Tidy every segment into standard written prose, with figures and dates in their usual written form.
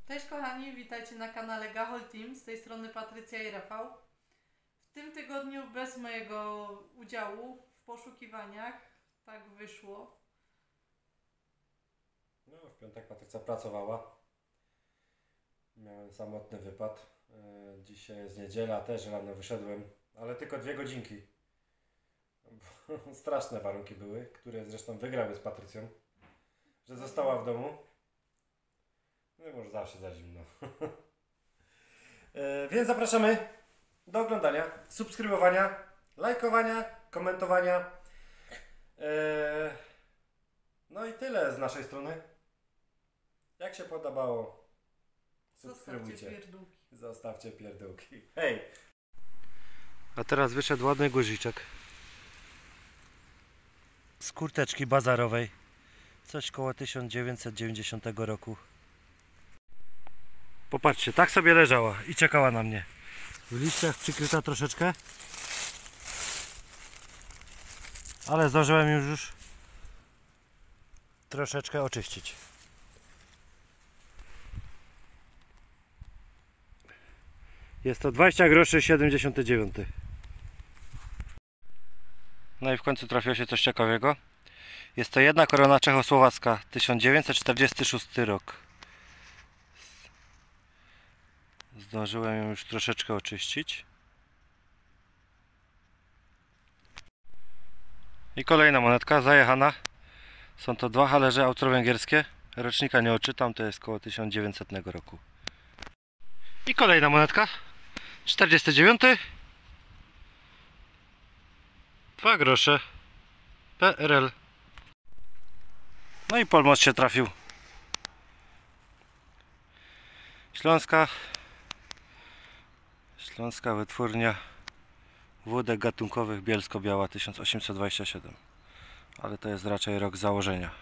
Cześć kochani, witajcie na kanale Gahol Team, z tej strony Patrycja i Rafał. W tym tygodniu bez mojego udziału w poszukiwaniach, tak wyszło. No, w piątek Patrycja pracowała. Miałem samotny wypad. Dzisiaj jest niedziela, też rano wyszedłem, ale tylko 2 godzinki. Bo straszne warunki były, które zresztą wygrały z Patrycją, że została w domu. No i może zawsze za zimno. Więc zapraszamy do oglądania, subskrybowania, lajkowania, komentowania. No i tyle z naszej strony. Jak się podobało, subskrybujcie. Zostawcie pierdółki. Hej! A teraz wyszedł ładny guziczek z kurteczki bazarowej. Coś koło 1990 roku. Popatrzcie, tak sobie leżała i czekała na mnie. W liściach przykryta troszeczkę, ale zdążyłem już troszeczkę oczyścić. Jest to 20 groszy 79. No i w końcu trafiło się coś ciekawego. Jest to jedna korona czechosłowacka, 1946 rok. Zdążyłem ją już troszeczkę oczyścić. I kolejna monetka zajechana. Są to 2 halerze austro-węgierskie. Rocznika nie odczytam, to jest koło 1900 roku. I kolejna monetka 49. 2 grosze PRL. No i Polmos się trafił. Śląska wytwórnia wódek gatunkowych Bielsko-Biała 1827. Ale to jest raczej rok założenia.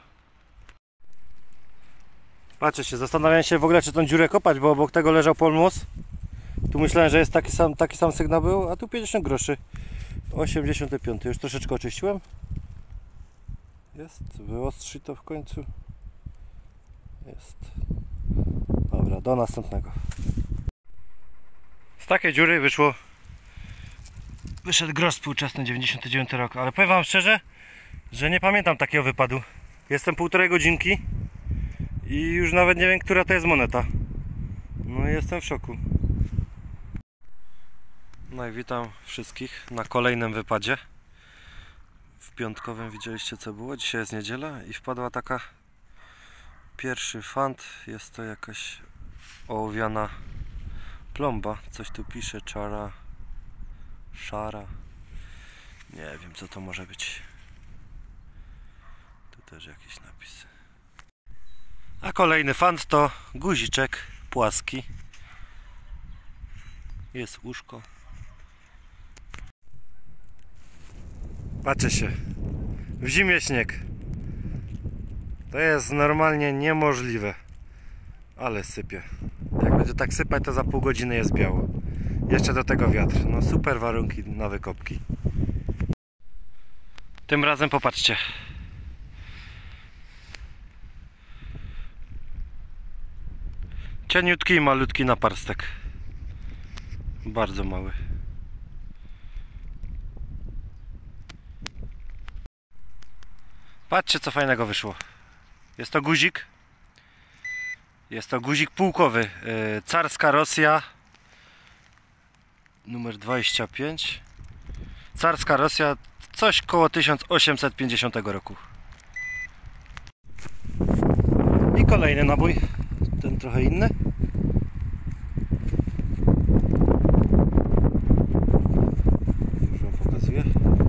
Patrzcie, zastanawiałem się w ogóle, czy tą dziurę kopać, bo obok tego leżał Polmos. Tu myślałem, że jest taki sam sygnał był, a tu 50 groszy. 85. Już troszeczkę oczyściłem. Jest, wyostrzy to w końcu. Jest. Dobra, do następnego. Z takiej dziury wyszedł grosz współczesny, 99 rok, ale powiem wam szczerze, że nie pamiętam takiego wypadu. Jestem 1,5 godzinki i już nawet nie wiem, która to jest moneta. No i jestem w szoku. No i witam wszystkich na kolejnym wypadzie. W piątkowym widzieliście, co było. Dzisiaj jest niedziela i wpadła taka pierwszy fant. Jest to jakaś ołowiana plomba. Coś tu pisze, szara. Nie wiem, co to może być. Tu też jakiś napis. A kolejny fant to guziczek płaski. Jest uszko. Patrzcie się. W zimie śnieg. To jest normalnie niemożliwe. Ale sypie. Jak będzie tak sypać, to za pół godziny jest biało. Jeszcze do tego wiatr. No super warunki na wykopki. Tym razem popatrzcie. Cieniutki i malutki naparstek. Bardzo mały. Patrzcie, co fajnego wyszło. Jest to guzik. Jest to guzik pułkowy. Carska Rosja. Numer 25. Carska Rosja. Coś koło 1850 roku. I kolejny nabój. Ten trochę inny. Już wam pokazuję.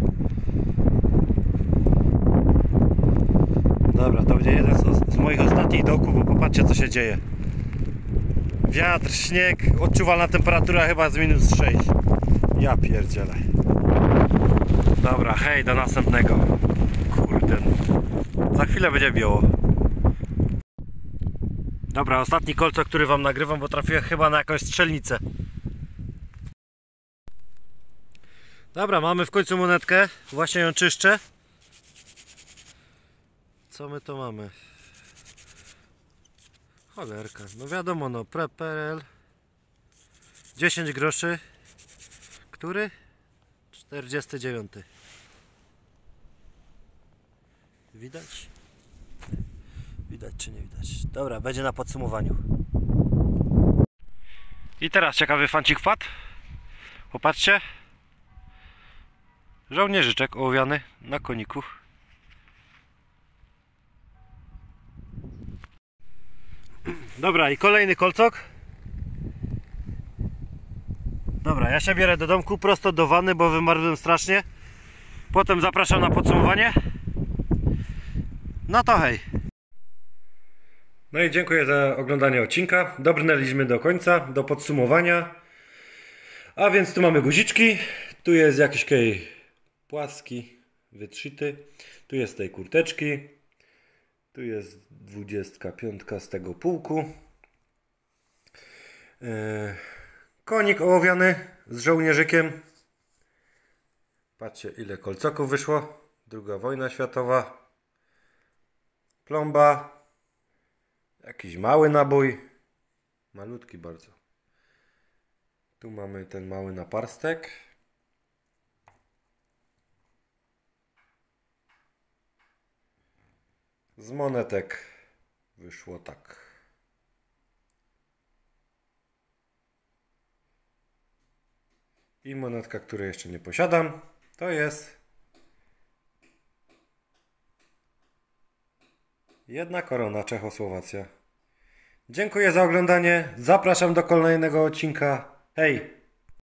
Dobra, to będzie jeden z moich ostatnich dołków, bo popatrzcie, co się dzieje. Wiatr, śnieg, odczuwalna temperatura chyba z -6. Ja pierdzielę. Dobra, hej, do następnego. Kurde. Za chwilę będzie biało. Dobra, ostatni kolco, który wam nagrywam, bo trafiłem chyba na jakąś strzelnicę. Dobra, mamy w końcu monetkę. Właśnie ją czyszczę. Co my to mamy? Cholerka, no wiadomo, no PRL 10 groszy. Który? 49. Widać? Widać czy nie widać? Dobra, będzie na podsumowaniu. I teraz ciekawy fancik wpadł. Popatrzcie. Żołnierzyczek ołowiany na koniku. Dobra, i kolejny kolcok. Dobra, ja się bierę do domku prosto do wanny, bo wymarłem strasznie. Potem zapraszam na podsumowanie. No to hej. No i dziękuję za oglądanie odcinka. Dobrnęliśmy do końca, do podsumowania. A więc tu mamy guziczki. Tu jest jakiś kej płaski, wytrzyty. Tu jest tej kurteczki. Tu jest 25 z tego pułku. Konik ołowiany z żołnierzykiem. Patrzcie, ile kolcoków wyszło. Druga wojna światowa. Plomba. Jakiś mały nabój. Malutki bardzo. Tu mamy ten mały naparstek. Z monetek wyszło tak. I monetka, której jeszcze nie posiadam, to jest jedna korona Czechosłowacja. Dziękuję za oglądanie. Zapraszam do kolejnego odcinka. Hej!